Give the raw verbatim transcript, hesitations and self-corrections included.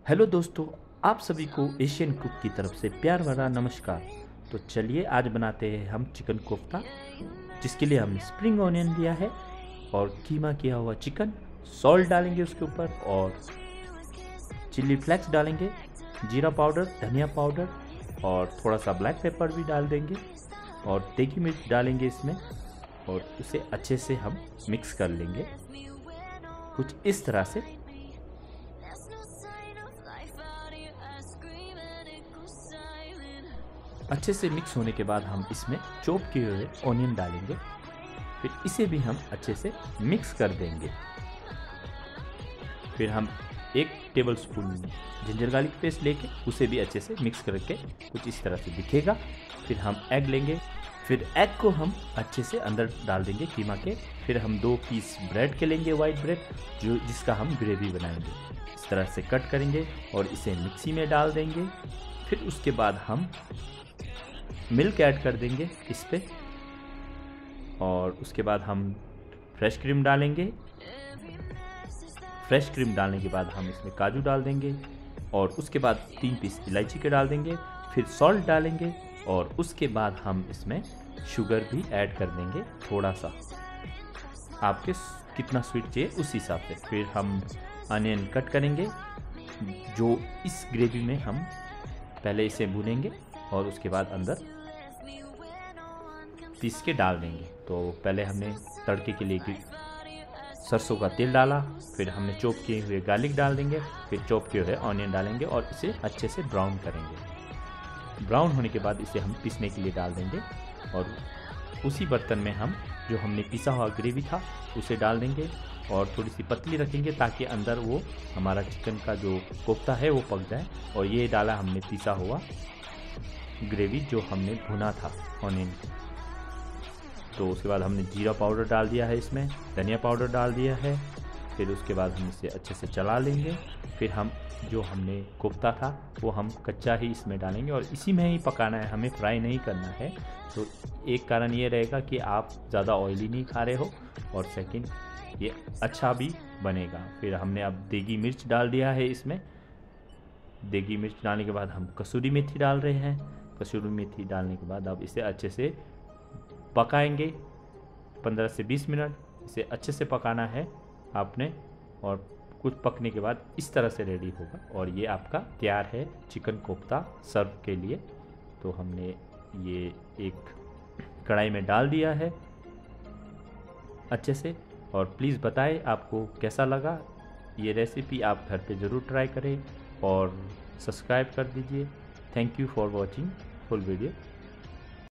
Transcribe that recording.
Hello दोस्तों, आप सभी को एशियन कुक की तरफ से प्यार भरा नमस्कार। तो चलिए आज बनाते हैं हम चिकन कोफ्ता, जिसके लिए हमने स्प्रिंग ऑनियन लिया है और कीमा किया हुआ चिकन। सॉल्ट डालेंगे उसके ऊपर और चिल्ली फ्लेक्स डालेंगे, जीरा पाउडर, धनिया पाउडर और थोड़ा सा ब्लैक पेपर भी डाल देंगे और देगी मिर्च डालेंगे इसमें और उसे अच्छे से हम मिक्स कर लेंगे कुछ इस तरह से। अच्छे से मिक्स होने के बाद हम इसमें चॉप किए हुए ऑनियन डालेंगे, फिर इसे भी हम अच्छे से मिक्स कर देंगे। फिर हम एक tablespoon ginger garlic paste लेके उसे भी अच्छे से मिक्स करके कुछ इस तरह से दिखेगा। फिर हम एग लेंगे, फिर एग को हम अच्छे से अंदर डाल देंगे कीमा के। फिर हम दो पीस ब्रेड के लेंगे, वाइट ब्रेड, जो जिसका हम ग्रेवी बनाएंगे। इस तरह से कट करेंगे और इसे मिक्सी में डाल देंगे। फिर उसके बाद हम मिल्क ऐड कर देंगे इस पे और उसके बाद हम फ्रेश क्रीम डालेंगे। फ्रेश क्रीम डालने के बाद हम इसमें काजू डाल देंगे और उसके बाद तीन पीस इलायची के डाल देंगे। फिर सॉल्ट डालेंगे और उसके बाद हम इसमें शुगर भी ऐड कर देंगे, थोड़ा सा आपके कितना स्वीट चाहिए उस हिसाब से। फिर हम अनियन कट करेंगे, जो इस ग्रेवी में हम पहले इसे भूनेंगे और उसके बाद अंदर पीस के डाल देंगे। तो पहले हमने तड़के के लिए सरसों का तेल डाला, फिर हमने चॉप किए हुए गार्लिक डाल देंगे, फिर चॉप किए हुए ऑनियन डालेंगे और इसे अच्छे से ब्राउन करेंगे। ब्राउन होने के बाद इसे हम पीसने के लिए डाल देंगे और उसी बर्तन में हम जो हमने पिसा हुआ ग्रेवी था उसे डाल देंगे और थोड़ी सी पतली रखेंगे ताकि अंदर वो हमारा चिकन का जो कोफ्ता है वो पक जाए। और ये डाला हमने पिसा हुआ ग्रेवी जो हमने भुना था ऑनियन। तो उसके बाद हमने जीरा पाउडर डाल दिया है, इसमें धनिया पाउडर डाल दिया है। फिर उसके बाद हम इसे अच्छे से चला लेंगे। फिर हम जो हमने कोफ्ता था वो हम कच्चा ही इसमें डालेंगे और इसी में ही पकाना है, हमें फ्राई नहीं करना है। तो एक कारण ये रहेगा कि आप ज़्यादा ऑयली नहीं खा रहे हो और सेकंड ये अच्छा भी बनेगा। फिर हमने अब देगी मिर्च डाल दिया है इसमें। देगी मिर्च डालने के बाद हम कसूरी मेथी डाल रहे हैं। कसूरी मेथी डालने के बाद अब इसे अच्छे से पकाएंगे पंद्रह से बीस मिनट। इसे अच्छे से पकाना है आपने और कुछ पकने के बाद इस तरह से रेडी होगा और ये आपका तैयार है चिकन कोफ्ता सर्व के लिए। तो हमने ये एक कढ़ाई में डाल दिया है अच्छे से। और प्लीज़ बताएं आपको कैसा लगा ये रेसिपी। आप घर पे ज़रूर ट्राई करें और सब्सक्राइब कर दीजिए। Thank you for watching full video.